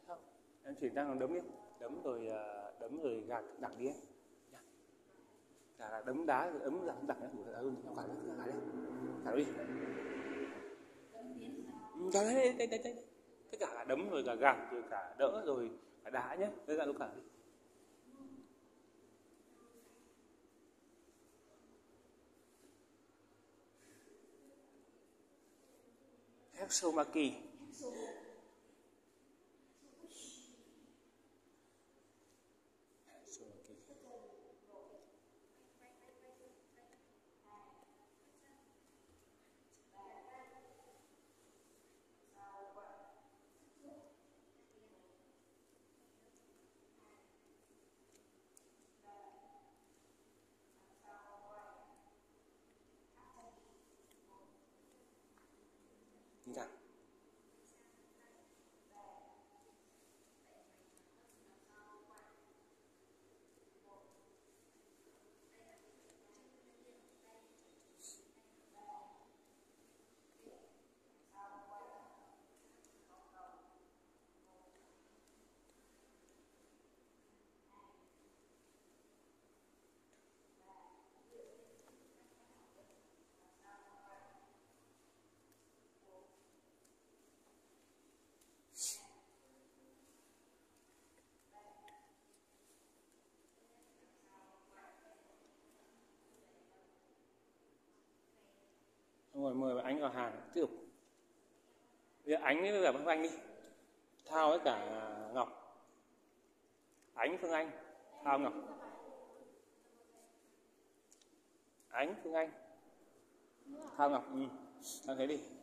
Không, em chuyển sang đấm đi, đấm rồi gạt đẳng đi em. Cả là đấm đá đấm đẳng đẳng em đủ hơn em cả đi. Cả đi. Cả đây. Tất cả là đấm rồi cả gạt rồi cả đỡ rồi cả đá nhé. Tất cả lúc cả đi. Hexomaki. Dạ. Rồi mời anh vào hàng tiếp tục. Bây giờ Ánh với cả Phương Anh đi. Thao với cả Ngọc. Ánh Phương Anh, Thao Ngọc. Ánh Phương Anh, Thao Ngọc. Làm thế đi.